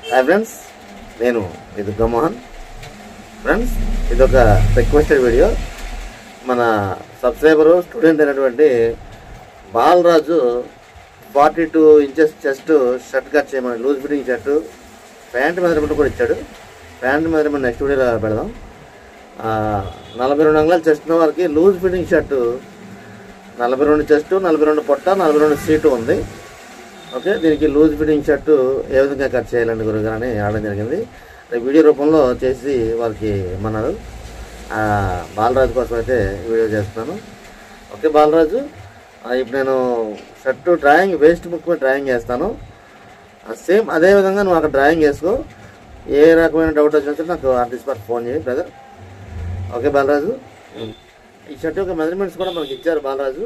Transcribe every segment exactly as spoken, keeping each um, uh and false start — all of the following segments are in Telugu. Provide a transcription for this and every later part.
హాయ్ ఫ్రెండ్స్, నేను మీ దుర్గా మోహన్. ఫ్రెండ్స్, ఇదొక రిక్వెస్టెడ్ వీడియో. మన సబ్స్క్రైబరు స్టూడెంట్ అయినటువంటి Balaraju forty two inches chest shirt cut చేయమని, loose fitting shirt, pant measurement కూడా ఇచ్చాడు. ప్యాంట్ మెజర్మెంట్ నెక్స్ట్ వీడియోలో పెడదాం. నలభై రెండు అంగుళాలు చెస్ట్ ఉన్న వారికి లూజ్ ఫిట్టింగ్ షర్టు నలభై రెండు చెస్టు, నలభై రెండు పొట్ట, నలభై రెండు సీటు ఉంది. ఓకే, దీనికి లూజ్ ఫిట్టింగ్ షర్టు ఏ విధంగా కట్ చేయాలండి గురుగారు అని ఆడడం జరిగింది. వీడియో రూపంలో చేసి వారికి ఇమ్మన్నారు. బాలరాజు కోసం అయితే వీడియో చేస్తున్నాను. ఓకే బాలరాజు, ఇప్పుడు నేను షర్టు డ్రాయింగ్ వేస్ట్ బుక్ మీద డ్రాయింగ్ చేస్తాను. సేమ్ అదే విధంగా నువ్వు అక్కడ డ్రాయింగ్ చేసుకో. ఏ రకమైన డౌట్ వచ్చినా నాకు ఆన్ ది స్పాట్ ఫోన్ చేయి బ్రదర్. ఓకే బాలరాజు, ఈ షర్ట్ యొక్క మెజర్మెంట్స్ కూడా మనకి ఇచ్చారు బాలరాజు.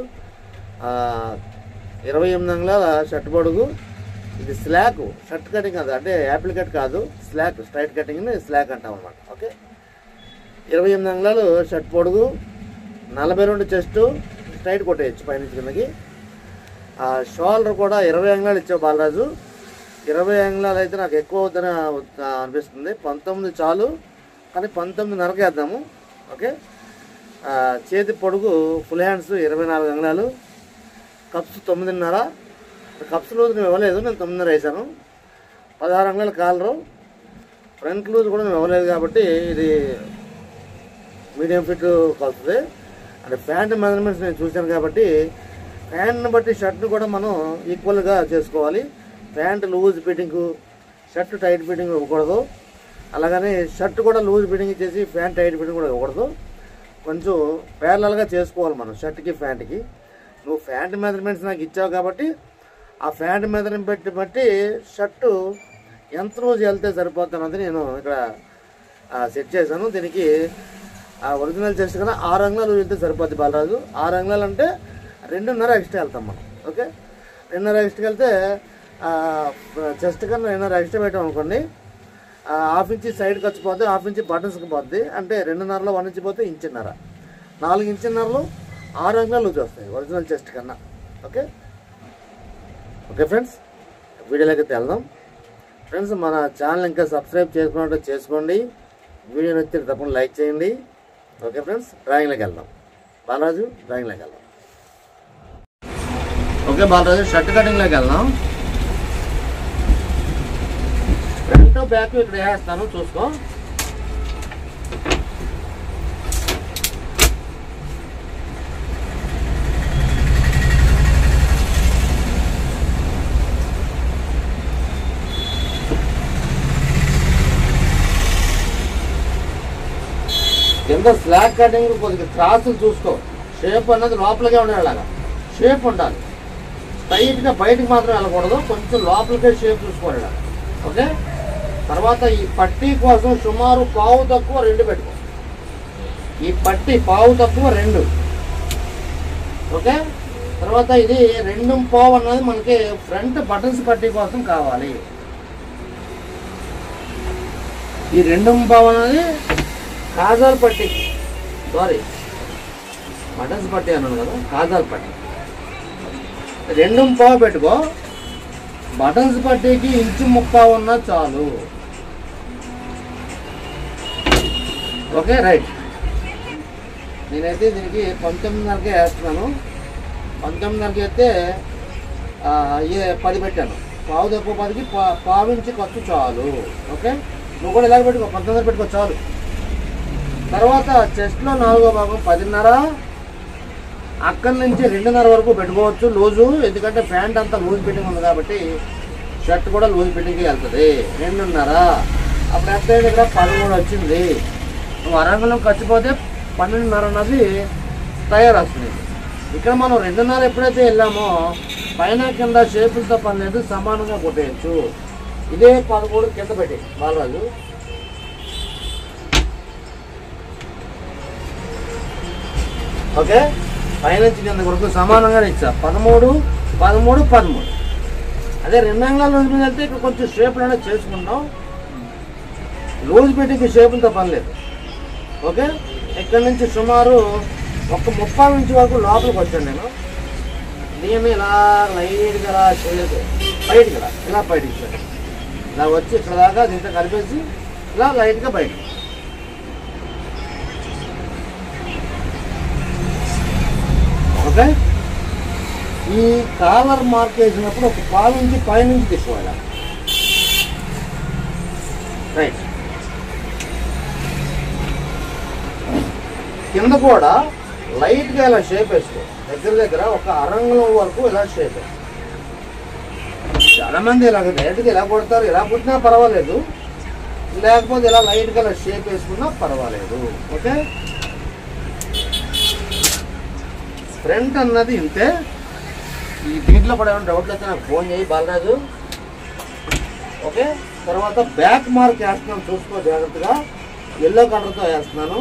ఇరవై ఎనిమిది అంగుళాల షర్ట్ పొడుగు. ఇది స్లాక్ షర్ట్ కటింగ్ కాదు, అంటే యాపిల్ కట్ కాదు, స్లాక్ స్ట్రైట్ కటింగ్ని స్లాక్ అంటాం అనమాట. ఓకే, ఇరవై ఎనిమిది అంగుళాలు షర్ట్ పొడుగు, నలభై రెండు చెస్టు స్ట్రైట్ కొట్టేయచ్చు పైనుంచి కిందకి. షోల్డర్ కూడా ఇరవై అంగుళాలు ఇచ్చావు బాలరాజు. ఇరవై అంగుళాలు అయితే నాకు ఎక్కువ అవుతుందని అనిపిస్తుంది. పంతొమ్మిది చాలు, కానీ పంతొమ్మిది నరకేద్దాము. ఓకే, చేతి పొడుగు ఫుల్ హ్యాండ్స్ ఇరవై నాలుగు అంగుళాలు, కప్స్ తొమ్మిదిన్నర. కప్స్ లూజ్ నువ్వు ఇవ్వలేదు, నేను తొమ్మిదిన్నర వేసాను. పదహారు అంగుళాల కాలరు. ఫ్రంట్ లూజ్ కూడా నువ్వు ఇవ్వలేదు కాబట్టి ఇది మీడియం ఫిట్ కలుస్తుంది. అంటే ప్యాంట్ మెజర్మెంట్స్ నేను చూశాను కాబట్టి ప్యాంట్ని బట్టి షర్ట్ని కూడా మనం ఈక్వల్గా చేసుకోవాలి. Pant loose fitting, shirt tight fitting ఇవ్వకూడదు. అలాగని షర్ట్ కూడా లూజ్ ఫిట్టింగ్ చేసి ప్యాంట్ టైట్ ఫిట్టింగ్ కూడా ఇవ్వకూడదు. కొంచెం ప్యారలల్గా చేసుకోవాలి మనం షర్ట్కి ప్యాంట్కి. నువ్వు ప్యాంట్ మెజర్మెంట్స్ నాకు ఇచ్చావు కాబట్టి ఆ ప్యాంట్ మెజర్మెంట్ బట్టి బట్టి షర్టు ఎంత రోజు వెళ్తే సరిపోతున్నది నేను ఇక్కడ సెట్ చేశాను. దీనికి ఆ ఒరిజినల్ చెస్ట్ కన్నా ఆరు అంగుళాలు వెళ్తే సరిపోద్ది బాలరాజు. ఆరు అంగుళాలు అంటే రెండున్నర ఎక్స్ట్రా వెళ్తాం మనం. ఓకే, రెండున్నర ఎక్స్ట్రా వెళ్తే చెస్ట్ కన్నా రెండున్నర ఎక్స్ట్రా పెట్టాం అనుకోండి, హాఫ్ ఇంచి సైడ్కి వచ్చిపోద్ది, హాఫ్ ఇంచి బటన్స్కి పోద్ది. అంటే రెండున్నరలో వన్ ఇంచి పోతే ఇంచున్నర, నాలుగు ఇంచున్నరలో ఆరు అంగుళాలు లూజ్ వస్తాయి ఒరిజినల్ చెస్ట్ కన్నా. ఓకే ఓకే ఫ్రెండ్స్, వీడియోలోకి అయితే వెళ్దాం. ఫ్రెండ్స్, మన ఛానల్ ఇంకా సబ్స్క్రైబ్ చేసుకున్నట్టు చేసుకోండి. వీడియో నచ్చితే తప్పకుండా లైక్ చేయండి. ఓకే ఫ్రెండ్స్, డ్రాయింగ్లోకి వెళ్దాం. బాలరాజు డ్రాయింగ్లోకి వెళ్దాం. ఓకే బాలరాజు, షర్ట్ కటింగ్లోకి వెళ్దాం. ఫ్రంట్ బ్యాక్ ఇక్కడ వేస్తాను, చూసుకో. కింద స్లాక్ కటింగ్ కొద్దిగా క్రాసులు చూసుకో. షేప్ అన్నది లోపలికే ఉండేలాగా షేప్ ఉండాలి. స్ట్రైట్గా బయటకు మాత్రం వెళ్ళకూడదు, కొంచెం లోపలికే షేప్ చూసుకోవాలి. ఓకే, తర్వాత ఈ పట్టీ కోసం సుమారు పావు తక్కువ రెండు పెట్టుకో. ఈ పట్టీ పావు తక్కువ రెండు. ఓకే, తర్వాత ఇది రెండు పావు అన్నది మనకి ఫ్రంట్ బటన్స్ పట్టీ కోసం కావాలి. ఈ రెండు పావు అన్నది కాజాల్ పట్టీ, సారీ బటన్స్ పట్టీ అన్నాను కదా, కాజాల్ పట్టీ. రెండు పావు పెట్టుకో. బటన్స్ పట్టీకి ఇంచు ముప్పావు ఉన్నా చాలు. Okay right. నేనైతే దీనికి పంతొమ్మిదిన్నరకే వేస్తున్నాను. పంతొమ్మిదిన్నరకి అయితే పది పెట్టాను. పావు తక్కువ పదికి పా పావించి ఖర్చు చాలు. ఓకే, నువ్వు కూడా ఇలాగ పెట్టుకో, పంతొమ్మిది పెట్టుకో చాలు. తర్వాత చెస్ట్లో నాలుగో భాగం పదిన్నర, అక్కడి నుంచి రెండున్నర వరకు పెట్టుకోవచ్చు లూజు. ఎందుకంటే ప్యాంట్ అంతా లూజ్ ఫిట్టింగ్ ఉంది కాబట్టి షర్ట్ కూడా లూజ్ ఫిట్టింగ్కి వెళ్తుంది. రెండున్నర అప్పుడు ఎంత అయింది, ఇక్కడ పదమూడు వచ్చింది. నువ్వు అరంగులం ఖర్చుపోతే పన్నెండున్నర అన్నది తయారు వస్తుంది. ఇక్కడ మనం రెండున్నర ఎప్పుడైతే వెళ్ళామో పైన కింద షేపులతో పని లేదు, సమానంగా కొట్టేయచ్చు. ఇదే పదమూడు కింద పెట్టి బాలరాజు. ఓకే, పైనుంచి కింద వరకు సమానంగా ఇచ్చా. పదమూడు పదమూడు పదమూడు. అదే రెండు అంగుళాలు లూజ్ మీద వెళ్తే ఇక్కడ కొంచెం షేపులు అనేది చేసుకుంటాం. లూజ్ పెట్టికి షేపులతో పని లేదు. ఓకే, ఇక్కడ నుంచి సుమారు ఒక ముప్పై ఇంచు వరకు లోపలికి వచ్చాను నేను. దీన్ని ఇలా లైట్గా ఇలా చేయలేదు, బయటికి ఇలా ఇలా బయటికి ఇచ్చాను. ఇలా వచ్చి ఇక్కడ దాకా దీంతో కలిపేసి ఇలా లైట్గా బయట. ఓకే, ఈ కాలర్ మార్క్ వేసినప్పుడు ఒక పాలు నుంచి పైనుంచి తీసుకోవాలి. రైట్, కింద కూడా లైట్గా ఇలా షేప్ వేసుకో. దగ్గర దగ్గర ఒక అరంగుళం వరకు ఇలా షేప్. చాలా మంది ఇలా డైరెక్ట్గా ఇలా కొడతారు, ఇలా పుట్టినా పర్వాలేదు, లేకపోతే ఇలా లైట్గా ఇలా షేప్ వేసుకున్నా పర్వాలేదు. ఓకే, ఫ్రంట్ అన్నది ఇంతే. ఈ దీంట్లో కూడా ఏమైనా డౌట్లు అయితే నాకు ఫోన్ చేయి బాలరాజు. ఓకే, తర్వాత బ్యాక్ మార్క్ వేస్తున్నాను, చూసుకో జాగ్రత్తగా. ఎల్లో కలర్తో వేస్తున్నాను.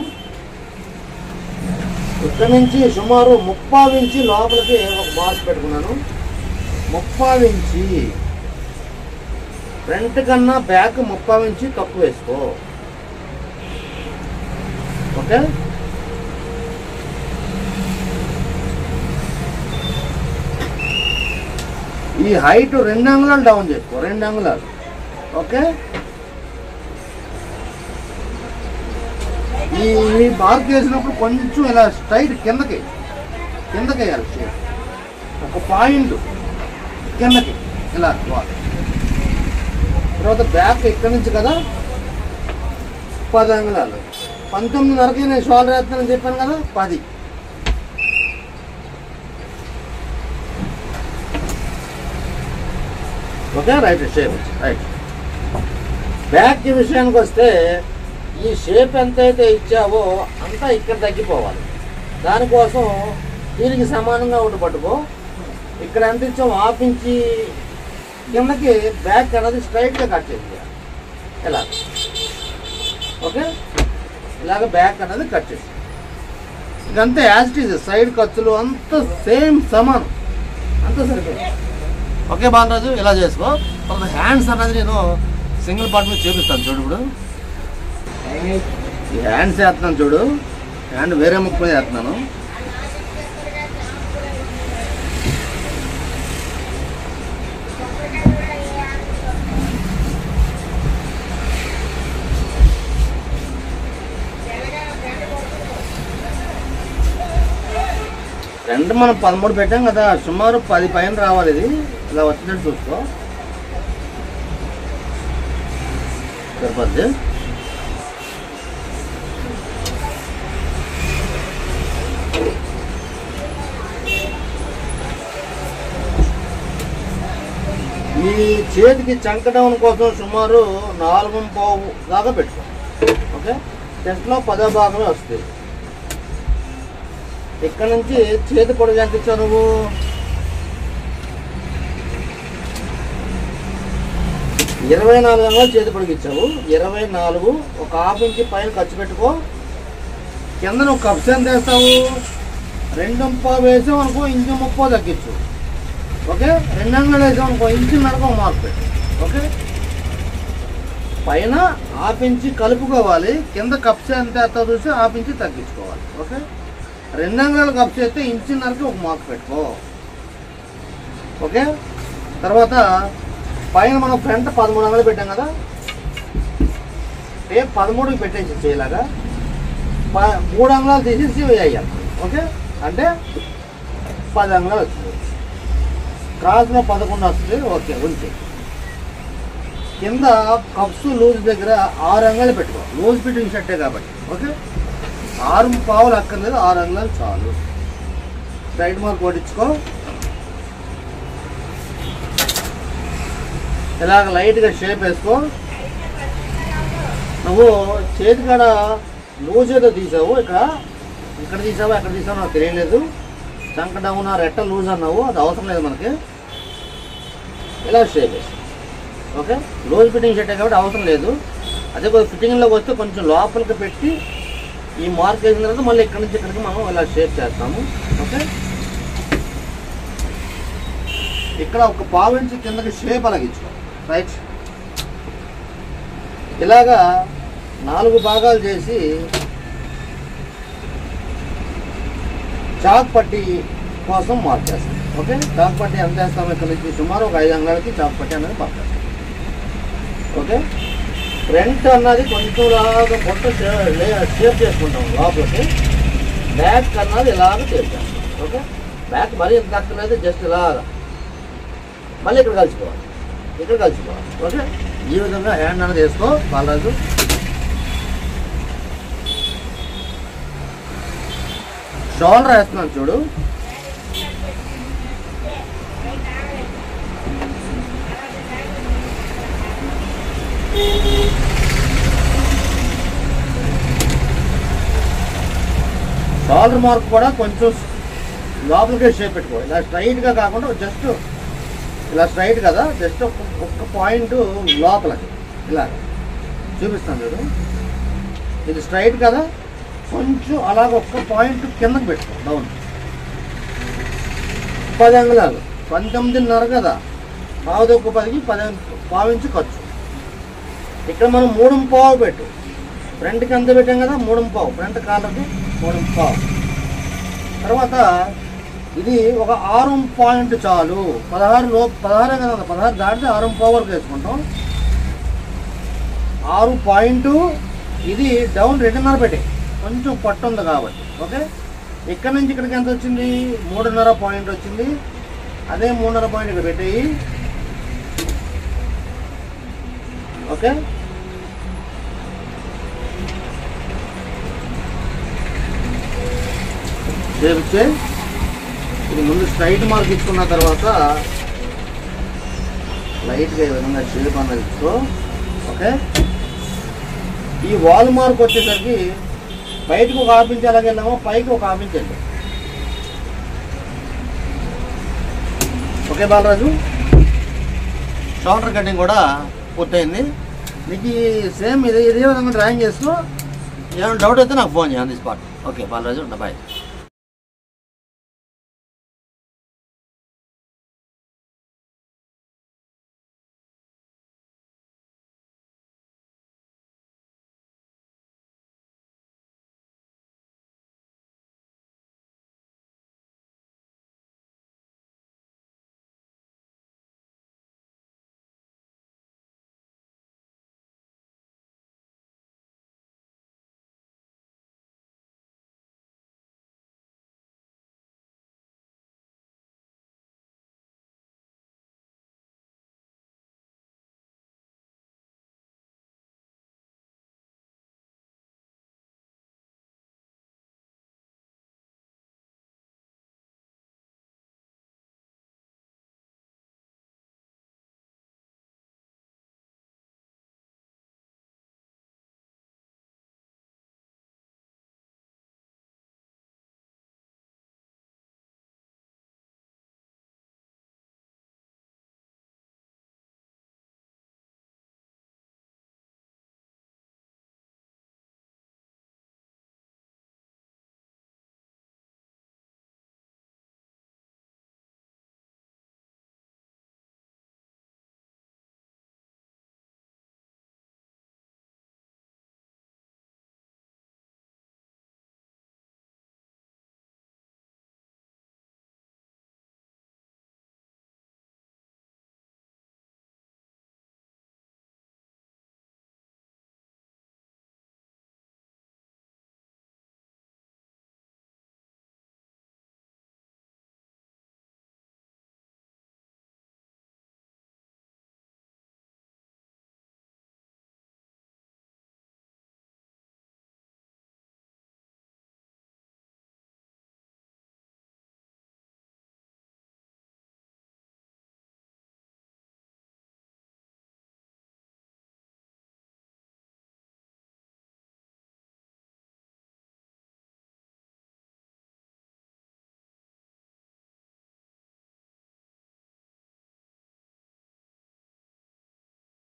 ఇక్కడ నుంచి సుమారు ముప్పావు ఇంచి లోపలికి ఒక మార్క్ పెట్టుకున్నాను. ముప్పావు ఇంచి ఫ్రంట్ కన్నా బ్యాక్ ముప్పావు ఇంచి తక్కువ వేసుకో. ఓకే, ఈ హైట్ రెండు అంగుళాలు డౌన్ చేసుకో, రెండు అంగుళాలు. ఓకే, ఈ మార్క్ వేసినప్పుడు కొంచెం ఇలా స్ట్రైట్ కిందకి కిందకి వేయాలి షేప్. ఒక పాయింట్ కిందకి ఇలా. తర్వాత బ్యాక్ ఇక్కడి నుంచి కదా పది అంగుళాలు. పంతొమ్మిదిన్నరకి నేను షోల్డర్ వేస్తానని చెప్పాను కదా, పది. Okay, right shape. Right, back విషయానికి వస్తే ఈ షేప్ ఎంతైతే ఇచ్చావో అంతా ఇక్కడ తగ్గిపోవాలి. దానికోసం దీనికి సమానంగా ఒకటి పట్టుకో. ఇక్కడ ఎంత ఇచ్చాము హాఫ్ ఇంచి కిందకి బ్యాక్ అనేది స్ట్రైట్గా కట్ చేసి ఇలా. ఓకే, ఇలాగ బ్యాక్ అనేది కట్ చేసి ఇదంతా యాజ్ ఇట్ ఈజ్. సైడ్ ఖర్చులు అంతా సేమ్ సమానం, అంతా సరిపోయింది. ఓకే బాలరాజు, ఇలా చేసుకో. తర్వాత హ్యాండ్స్ అనేది నేను సింగిల్ పార్ట్ మీద చూపిస్తాను చూడు. ఇప్పుడు ఈ హ్యాండ్స్ వేస్తున్నాను చూడు, హ్యాండ్ వేరే ముక్క మీద వేస్తున్నాను. రెండు మనం పదమూడు పెట్టాం కదా, సుమారు పది పైన రావాలి. ఇది ఇలా వచ్చినట్టు చూసుకో, సరిపోద్ది. ఈ చేతికి చంక డౌన్ కోసం సుమారు నాలుగు పావు దాకా పెట్టుకో. ఓకే, టెస్ట్లో పదో భాగమే వస్తుంది. ఇక్కడ నుంచి చేతి పొడుగు ఎంత ఇచ్చావు నువ్వు? ఇరవై నాలుగు అంగుళాలు చేతి పొడుగు ఇచ్చావు. ఇరవై నాలుగు ఒక హాఫ్ ఇంచి పైన ఖర్చు పెట్టుకో. కింద నువ్వు కప్స్ ఎంత వేస్తావు? రెండు పావు వేసావు అనుకో, ఇంచు ముప్పో తగ్గించు. ఓకే, రెండు అంగుళాలు వేసావు అనుకో, ఇంచు నడక మార్క్ పెట్టు. ఓకే, పైన హాఫ్ ఇంచి కలుపుకోవాలి. కింద కప్స్ ఎంత వేస్తావు చూసి హాఫ్ ఇంచి తగ్గించుకోవాలి. ఓకే, రెండు అంగుళాలు కప్స్ వేస్తే ఇంచున్నరకి ఒక మార్క్ పెట్టుకో. ఓకే, తర్వాత పైన మనం ఫ్రంట్ పదమూడు అంగుళాలు పెట్టాం కదా, టేప్ పదమూడుకి పెట్టేసి చేయలాగా మూడు అంగుళాలు తీసేసి వేయాలి. ఓకే, అంటే పది అంగుళాలు వచ్చింది. క్రాస్లో పదకొండు వస్తుంది. ఓకే, ఉంచి కింద కప్స్ లూజ్ దగ్గర ఆరు అంగుళాలు పెట్టుకో. లూజ్ ఫిట్టింగ్ షర్టే కాబట్టి. ఓకే, ఆరు పావులు అక్కర్లేదు, ఆరు అంగుళాలు చాలు. సైడ్ మార్క్ కొట్టించుకో. ఇలాగ లైట్గా షేప్ వేసుకో. నువ్వు చేతి కాడ లూజ్ ఏదో తీసావు, ఇక్కడ ఇక్కడ తీసావు ఎక్కడ తీసావు నాకు తెలియలేదు. చంక డౌన్ రెట్ట లూజ్ అన్నావు, అది అవసరం లేదు మనకి. ఇలా షేప్ వేసి. ఓకే, లూజ్ ఫిట్టింగ్ షర్టే కాబట్టి అవసరం లేదు. అదే కొద్దిగా ఫిట్టింగ్లోకి వస్తే కొంచెం లోపలికి పెట్టి ఈ మార్క్ వేసిన తర్వాత మళ్ళీ ఇక్కడి నుంచి ఇక్కడికి మనం ఇలా షేప్ చేస్తాము. ఓకే, ఇక్కడ ఒక పావు ఇంచు కిందకి షేప్ అలాగించుకో. రైట్, ఇలాగా నాలుగు భాగాలు చేసి చాక్ పట్టి కోసం మార్క్ చేస్తాం. ఓకే, చాక్ పట్టి ఎంత వేస్తాము? ఇక్కడ నుంచి సుమారు ఒక ఐదు అంగుళాలకి చాక్ పట్టి అనేది పడతాం. ఓకే, ఫ్రంట్ అన్నది కొంచెం లాగా పొట్ట షేప్ చేసుకుంటాం లోపలికి, బ్యాక్ అన్నది ఇలాగ షేప్ చేస్తాం. ఓకే, బ్యాక్ మరీ ఇంత తక్కువ జస్ట్ ఇలాగా మళ్ళీ ఇక్కడ కలిసిపోవాలి, ఇక్కడ కలిసిపోవాలి. ఓకే, ఈ విధంగా హ్యాండ్ అన్నది వేసుకో బాలరాజు. షోల్డర్ వేస్తున్నాను చూడు, షోల్డర్ మార్క్ కూడా కొంచెం లోపలికే షేప్ పెట్టుకో, ఇలా స్ట్రైట్గా కాకుండా జస్ట్ ఇలా స్ట్రైట్ కదా, జస్ట్ ఒక్క పాయింట్ లోపలికి ఇలా చూపిస్తాను చూడు, ఇది స్ట్రైట్ కదా, కొంచెం అలాగ ఒక్క పాయింట్ కిందకి పెట్టుకో డౌన్. పది అంగుళాలు పంతొమ్మిదిన్నర కదా, పావు ఒక్క పదికి పది పావించి ఖర్చు. ఇక్కడ మనం మూడు పావు పెట్టు, ఫ్రంట్కి ఎంత పెట్టాం కదా, మూడు పావు ఫ్రంట్ కాళ్ళకి మూడు పావు. తర్వాత ఇది ఒక ఆరు పాయింట్ చాలు, పదహారు లో పదహారే కదా, పదహారు దాటితే ఆరు పావు వరకు వేసుకుంటాం. ఆరు పాయింట్ ఇది డౌన్ రెండున్నర పెట్టే, కొంచెం పట్టు ఉంది కాబట్టి. ఓకే, ఇక్కడ నుంచి ఇక్కడికి ఎంత వచ్చింది, మూడున్నర పాయింట్ వచ్చింది. అదే మూడున్నర పాయింట్ ఇక్కడ పెట్టేయి. ఓకే, చేపిచ్చే ఇది ముందు స్ట్రైట్ మార్క్ ఇచ్చుకున్న తర్వాత లైట్గా ఈ విధంగా షేప్ అన్నది ఇచ్చుకో. ఓకే, ఈ వాల్ మార్క్ వచ్చేసరికి బయటకు ఒక హాఫ్ ఇంచ్ అలాగే వెళ్ళామో పైకి ఒక హాఫ్ ఇంచ్ వెళ్ళాం. ఓకే బాలరాజు, షోల్డర్ కటింగ్ కూడా పూర్తయింది. నీకు సేమ్ ఇదే ఇదే విధంగా డ్రాయింగ్ చేసుకో. ఏమైనా డౌట్ అయితే నాకు ఫోన్ చేయండి స్పాట్. Okay Balaraju, bye.